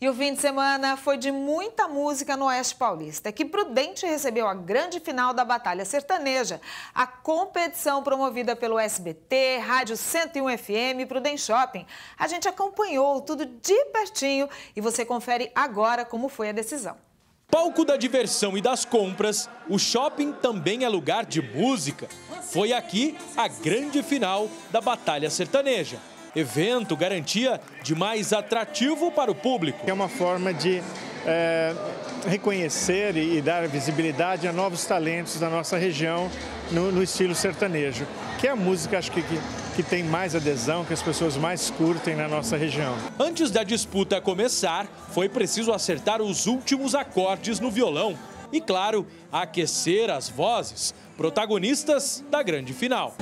E o fim de semana foi de muita música no Oeste Paulista. Que Prudente recebeu a grande final da Batalha Sertaneja. A competição promovida pelo SBT, Rádio 101 FM e Prudente Shopping. A gente acompanhou tudo de pertinho e você confere agora como foi a decisão. Palco da diversão e das compras, o shopping também é lugar de música. Foi aqui a grande final da Batalha Sertaneja. Evento garantia de mais atrativo para o público. É uma forma de reconhecer e dar visibilidade a novos talentos da nossa região no estilo sertanejo, que é a música, acho que tem mais adesão, que as pessoas mais curtem na nossa região. Antes da disputa começar, foi preciso acertar os últimos acordes no violão e, claro, aquecer as vozes, protagonistas da grande final.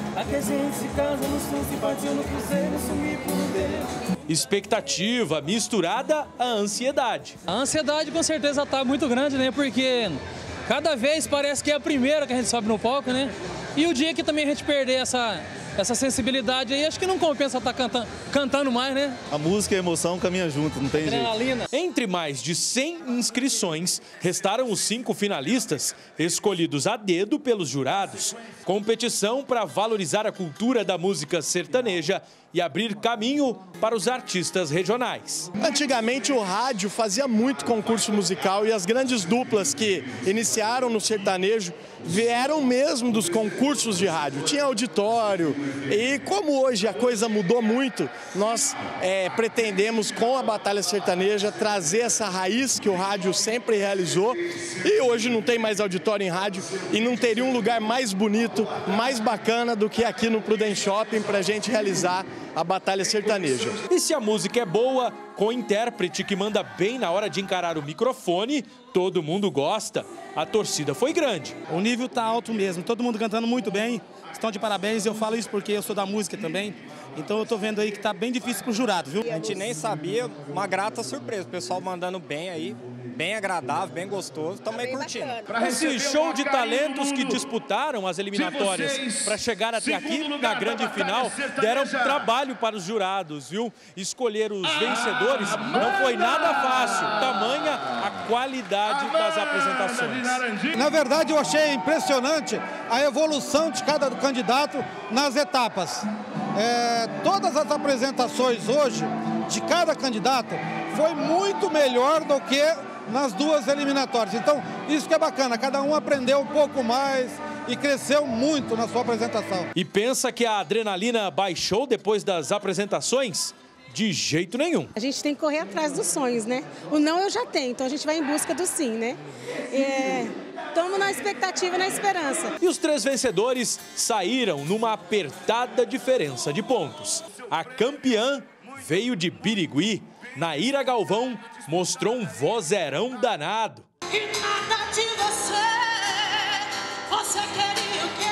Expectativa misturada à ansiedade. A ansiedade com certeza está muito grande, né? Porque cada vez parece que é a primeira que a gente sobe no palco, né? E o dia que também a gente perder essa sensibilidade aí, acho que não compensa estar cantando mais, né? A música e a emoção caminham junto, não tem Adrenalina. Jeito. Entre mais de 100 inscrições, restaram os 5 finalistas, escolhidos a dedo pelos jurados. Competição para valorizar a cultura da música sertaneja e abrir caminho para os artistas regionais. Antigamente o rádio fazia muito concurso musical e as grandes duplas que iniciaram no sertanejo vieram mesmo dos concursos de rádio. Tinha auditório e como hoje a coisa mudou muito, nós pretendemos com a Batalha Sertaneja trazer essa raiz que o rádio sempre realizou e hoje não tem mais auditório em rádio e não teria um lugar mais bonito, mais bacana do que aqui no Prudente Shopping para a gente realizar a Batalha Sertaneja. E se a música é boa, com intérprete que manda bem na hora de encarar o microfone, todo mundo gosta. A torcida foi grande. O nível tá alto mesmo, todo mundo cantando muito bem, estão de parabéns. Eu falo isso porque eu sou da música também, então eu tô vendo aí que tá bem difícil pro jurado, viu? A gente nem sabia, uma grata surpresa, o pessoal mandando bem aí. Bem agradável, bem gostoso, estamos aí curtindo. Esse show de talentos que disputaram as eliminatórias para chegar até aqui na grande final deram trabalho para os jurados, viu? Escolher os vencedores não foi nada fácil, tamanha a qualidade das apresentações. Na verdade, eu achei impressionante a evolução de cada candidato nas etapas. Todas as apresentações hoje de cada candidato foi muito melhor do que nas duas eliminatórias. Então, isso que é bacana, cada um aprendeu um pouco mais e cresceu muito na sua apresentação. E pensa que a adrenalina baixou depois das apresentações? De jeito nenhum. A gente tem que correr atrás dos sonhos, né? O não eu já tenho, então a gente vai em busca do sim, né? Estamos na expectativa e na esperança. E os 3 vencedores saíram numa apertada diferença de pontos. A campeã veio de Birigui. Naíra Galvão mostrou um vozeirão danado. E nada de você queria o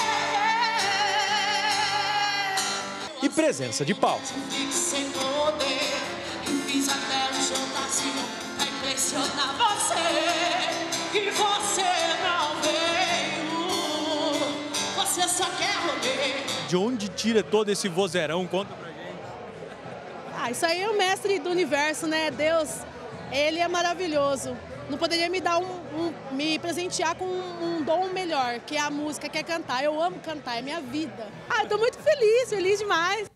quê? E presença de palco. Sem poder, eu fiz até um showzinho pra impressionar você. E você não veio, você só quer rolê. De onde tira todo esse vozeirão? Conta pra gente. Isso aí é o mestre do universo, né? Deus, ele é maravilhoso. Não poderia me presentear com um dom melhor, que é a música, que é cantar. Eu amo cantar, é minha vida. Eu tô muito feliz demais.